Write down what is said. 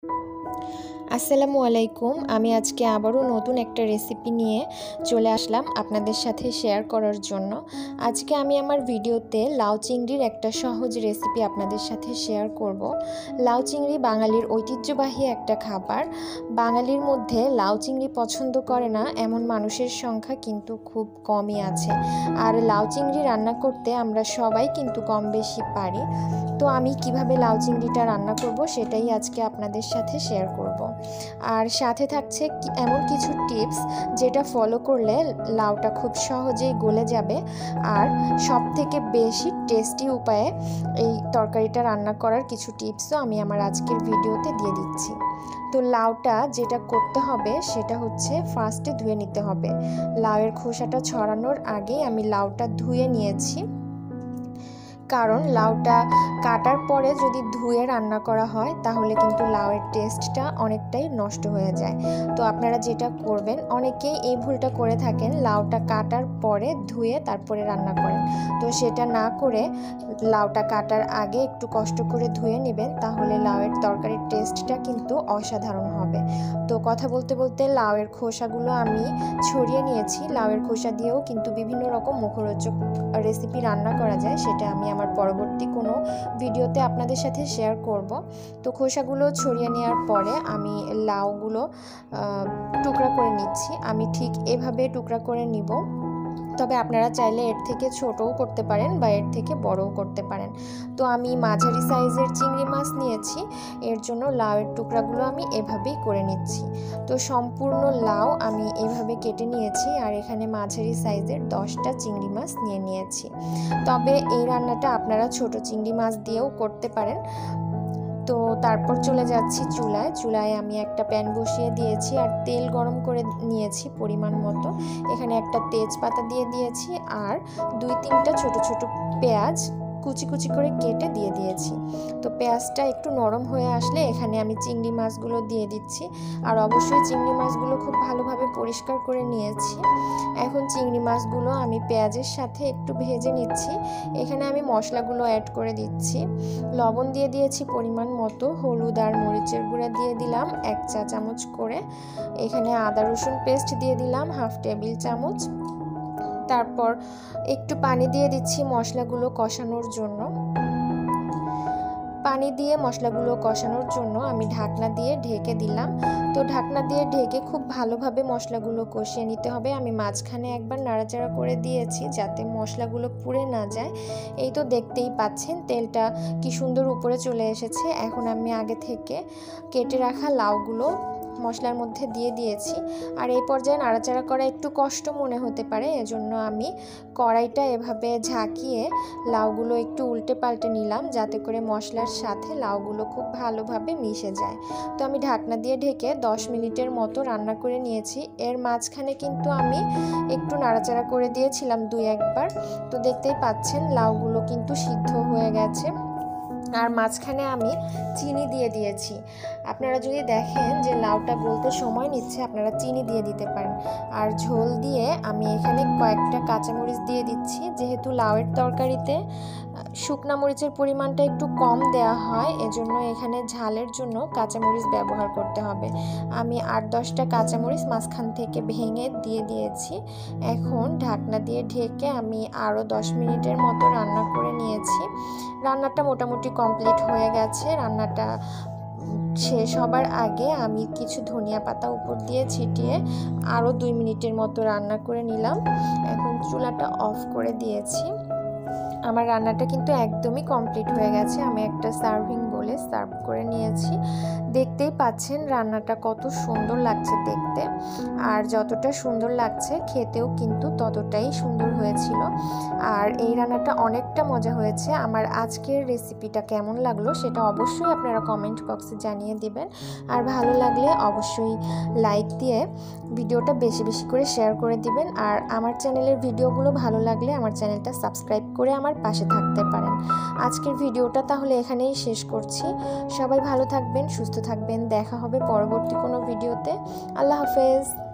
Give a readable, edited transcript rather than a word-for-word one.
আসসালামু আলাইকুম। আমি আজকে আবারও নতুন একটা রেসিপি নিয়ে চলে আসলাম আপনাদের সাথে শেয়ার করার জন্য। আজকে আমি আমার ভিডিওতে লাউ চিংড়ির একটা সহজ রেসিপি আপনাদের সাথে শেয়ার করব। লাউ চিংড়ি বাঙালির ঐতিহ্যবাহী একটা খাবার। বাঙালির মধ্যে লাউ চিংড়ি পছন্দ করে না এমন মানুষের সংখ্যা কিন্তু খুব কমই আছে। আর লাউ চিংড়ি রান্না করতে আমরা সবাই কিন্তু কম বেশি পারি। তো আমি কিভাবে লাউ চিংড়িটা রান্না করব সেটাই আজকে আপনাদের সাথে শেয়ার করব। আর সাথে থাকছে এমন কিছু টিপস যেটা ফলো করলে লাউটা খুব সহজেই গলে যাবে আর সবথেকে বেশি টেস্টি উপায়ে এই তরকারিটা রান্না করার কিছু টিপসও আমি আমার আজকের ভিডিওতে দিয়ে দিচ্ছি। তো লাউটা যেটা করতে হবে সেটা হচ্ছে ফার্স্টে ধুয়ে নিতে হবে। লাউয়ের খোসাটা ছড়ানোর আগেই আমি লাউটা ধুয়ে নিয়েছি, কারণ লাউটা কাটার পরে যদি ধুয়ে রান্না করা হয় তাহলে কিন্তু লাউয়ের টেস্টটা অনেকটাই নষ্ট হয়ে যায়। তো আপনারা যেটা করবেন, অনেকেই এই ভুলটা করে থাকেন, লাউটা কাটার পরে ধুয়ে তারপরে রান্না করেন। তো সেটা না করে লাউটা কাটার আগে একটু কষ্ট করে ধুয়ে নেবেন, তাহলে লাউয়ের তরকারির টেস্টটা কিন্তু অসাধারণ হবে। তো কথা বলতে বলতে লাউয়ের খোসাগুলো আমি ছড়িয়ে নিয়েছি। লাউয়ের খোসা দিয়েও কিন্তু বিভিন্ন রকম মুখরোচক রেসিপি রান্না করা যায়, সেটা আমি আমার পরবর্তী কোনো ভিডিওতে আপনাদের সাথে শেয়ার করব। তো খোসাগুলো ছড়িয়ে নেওয়ার পরে আমি লাউগুলো টুকরা করে নিচ্ছি। আমি ঠিক এভাবে টুকরা করে নিব, তবে আপনারা চাইলে এর থেকে ছোটও করতে পারেন বা এর থেকে বড়ও করতে পারেন। তো আমি মাঝারি সাইজের চিংড়ি মাছ নিয়েছি, এর জন্য লাউয়ের টুকরাগুলো আমি এভাবেই করে নিচ্ছি। তো সম্পূর্ণ লাউ আমি এভাবে কেটে নিয়েছি আর এখানে মাঝারি সাইজের 10টা চিংড়ি মাছ নিয়ে নিয়েছি। তবে এই রান্নাটা আপনারা ছোট চিংড়ি মাছ দিয়েও করতে পারেন। তো তারপর চলে যাচ্ছি চুলায় আমি একটা প্যান বসিয়ে দিয়েছি আর তেল গরম করে নিয়েছি পরিমাণ মতো। এখানে একটা তেজপাতা দিয়ে দিয়েছি আর 2-3টা ছোট ছোট পেঁয়াজ কুচি কুচি করে কেটে দিয়ে দিয়েছি। তো পেঁয়াজটা একটু নরম হয়ে আসলে এখানে আমি চিংড়ি মাছগুলো দিয়ে দিচ্ছি। আর অবশ্যই চিংড়ি মাছগুলো খুব ভালোভাবে পরিষ্কার করে নিয়েছি। এখন চিংড়ি মাছগুলো আমি পেঁয়াজের সাথে একটু ভেজে নিচ্ছি। এখানে আমি মশলাগুলো অ্যাড করে দিচ্ছি। লবণ দিয়ে দিয়েছি পরিমাণ মতো, হলুদ আর মরিচের গুঁড়া দিয়ে দিলাম 1 চা চামচ করে। এখানে আদা রসুন পেস্ট দিয়ে দিলাম 1/2 টেবিল চামচ। তারপর একটু পানি দিয়ে দিচ্ছি মশলাগুলো কষানোর জন্য। পানি দিয়ে মশলাগুলো কষানোর জন্য আমি ঢাকনা দিয়ে ঢেকে দিলাম। তো ঢাকনা দিয়ে ঢেকে খুব ভালোভাবে মশলাগুলো কষিয়ে নিতে হবে। আমি মাঝখানে একবার নাড়াচাড়া করে দিয়েছি যাতে মশলাগুলো পুড়ে না যায়। এই তো দেখতেই পাচ্ছেন তেলটা কি সুন্দর উপরে চলে এসেছে। এখন আমি আগে থেকে কেটে রাখা লাউগুলো মশলার মধ্যে দিয়ে দিয়েছি। আর এই পর্যায়ে নাড়াচাড়া করা একটু কষ্ট মনে হতে পারে, এজন্য আমি কড়াইটা এভাবে ঝাঁকিয়ে লাউগুলো একটু উল্টে পাল্টে নিলাম যাতে করে মশলার সাথে লাউগুলো খুব ভালোভাবে মিশে যায়। তো আমি ঢাকনা দিয়ে ঢেকে 10 মিনিটের মতো রান্না করে নিয়েছি। এর মাঝখানে কিন্তু আমি একটু নাড়াচাড়া করে দিয়েছিলাম 2-1 বার। তো দেখতেই পাচ্ছেন লাউগুলো কিন্তু সিদ্ধ হয়ে গেছে। আর মাঝখানে আমি চিনি দিয়ে দিয়েছি। আপনারা যদি দেখেন যে লাউটা গলতে সময় নিচ্ছে, আপনারা চিনি দিয়ে দিতে পারেন। আর ঝোল দিয়ে আমি এখানে কয়েকটা কাঁচামরিচ দিয়ে দিচ্ছি। যেহেতু লাউয়ের তরকারিতে শুকনা মরিচের পরিমাণটা একটু কম দেওয়া হয়, এজন্য এখানে ঝালের জন্য কাঁচামরিচ ব্যবহার করতে হবে। আমি 8-10টা কাঁচামরিচ মাঝখান থেকে ভেঙে দিয়ে দিয়েছি। এখন ঢাকনা দিয়ে ঢেকে আমি আরও 10 মিনিটের মতো রান্না করে নিয়েছি। রান্নাটা মোটামুটি কমপ্লিট হয়ে গেছে। রান্নাটা শেষ হবার আগে আমি কিছু ধনিয়া পাতা উপর দিয়ে ছিটিয়ে আরও 2 মিনিটের মতো রান্না করে নিলাম। এখন চুলাটা অফ করে দিয়েছি। আমার রান্নাটা কিন্তু একদমই কমপ্লিট হয়ে গেছে। আমি একটা সার্ভিং বলে সার্ভ করে নিয়েছি। দেখতেই পাচ্ছেন রান্নাটা কত সুন্দর লাগছে দেখতে, আর যতটা সুন্দর লাগছে খেতেও কিন্তু ততটাই সুন্দর হয়েছিল। আর এই রান্নাটা অনেকটা মজা হয়েছে। আমার আজকের রেসিপিটা কেমন লাগলো সেটা অবশ্যই আপনারা কমেন্ট বক্সে জানিয়ে দিবেন। আর ভালো লাগলে অবশ্যই লাইক দিয়ে ভিডিওটা বেশি বেশি করে শেয়ার করে দিবেন। আর আমার চ্যানেলের ভিডিওগুলো ভালো লাগলে আমার চ্যানেলটা সাবস্ক্রাইব করে আমার পাশে থাকতে পারেন। আজকের ভিডিওটা তাহলে এখানেই শেষ করছি। সবাই ভালো থাকবেন, সুস্থ থাকবেন। দেখা হবে পরবর্তী কোনো ভিডিওতে। আল্লাহ হাফেজ।